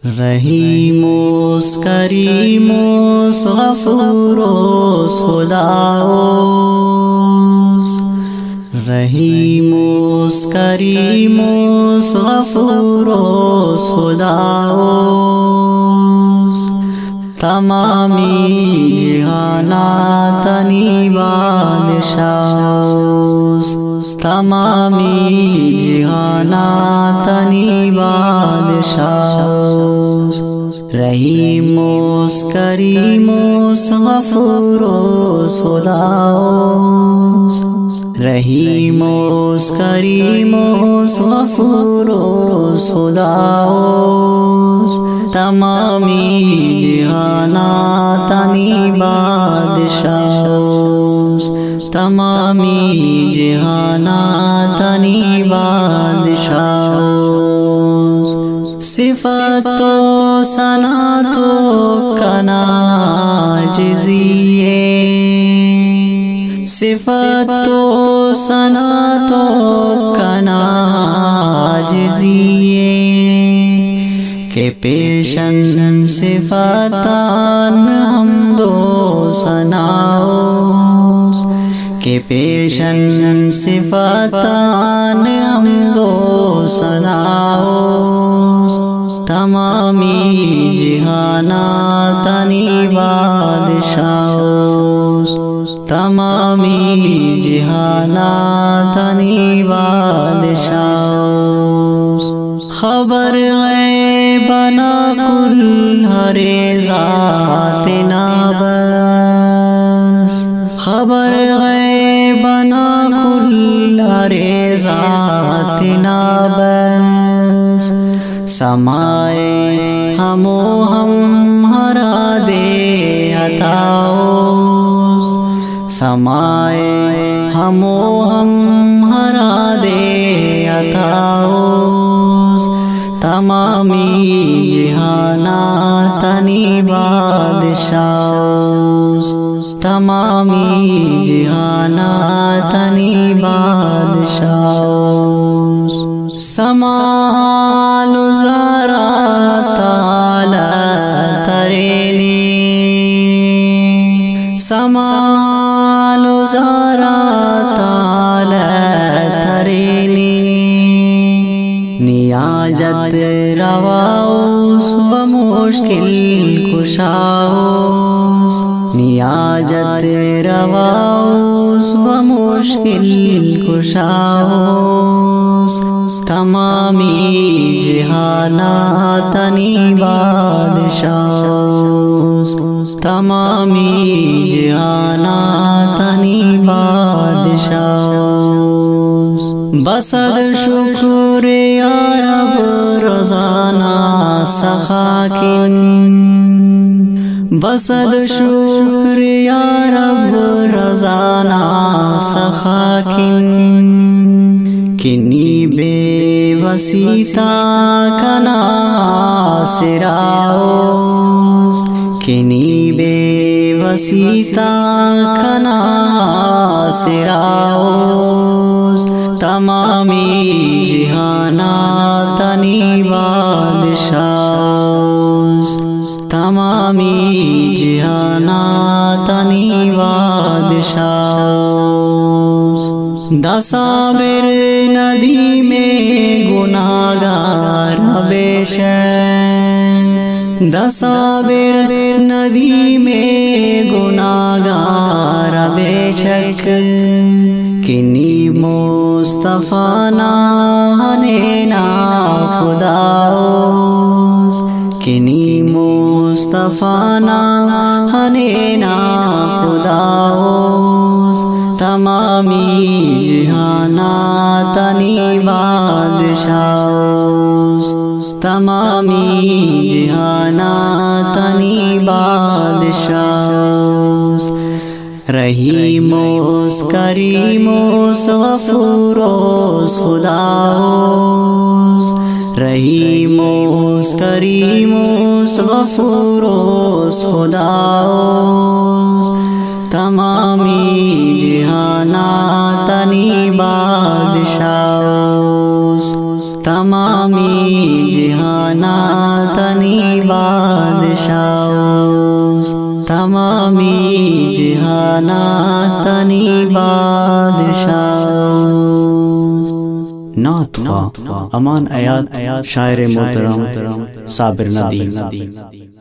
رحیموس کریموس غفوروس خداوس، رحیموس کریموس غفوروس خداوس، تمامی جہانات انی بادشاہوس، تمامی جہانات انی بادشاہوس، رحیموس کریموس غفوروس خداوس، رحیموس کریموس غفوروس خداوس، تمامی جہانات انی بادشاہوس، تمامی جہانات انی بادشاہوس، صفت و ثنا تو کنا عاجزیے، صفت و ثنا تو کنا عاجزیے، کہ پیشن صفتان حمد و ثناؤس، کہ پیشن صفتان حمد و ثناؤس، تمامی جہانات انی بادشاہوس، تمامی جہانات انی بادشاہوس، خبر غیبنا کل ہر ذات نابس، خبر غیبنا کل ہر ذات نابس، سمائے ہم و ہم ہرا دے عطاؤس، سمائے ہم و ہم ہرا دے عطاؤس، تمامی جہانات انی بادشاہوس، تمامی جہانات انی بادشاہوس، سمال و زارات تعالی تریلی، سمال و زارات تعالی تریلی، نیاجت رواؤس و مشکل کشاؤس، نیاجت رواؤس و مشکل کشاؤس، تمامی جہانات انی بادشاہوس، تمامی جہانات انی بادشاہوس، بسد شکر یا رب روزانہ سخاکن، بسد شکر یا رب روزانہ سخاکن، کنی بے وسیطہ کنا سراؤس، کنی بے وسیطہ کنا سراؤس، تمامی جہانات انی بادشاہوس، تمامی جہانات انی بادشاہوس، دسابر ندی میں گناہگار بے شک، دسابر ندی میں گناہگار بے شک، کنی مصطفیٰ ناہنینا خداوس، کنی مصطفیٰ ناہنینا خداوس، تمامی جہانات انی بادشاہوس، تمامی جہانات انی بادشاہوس، رحیموس کریموس غفوروس خداوس، رحیموس کریموس غفوروس خداوس، تمامی جہانات انی بادشاہوس، تمامی جہانات انی بادشاہ تمامی جہانات تنی بادشاہ نعت خواہ امان آیات شاعر محترم صابر ندیم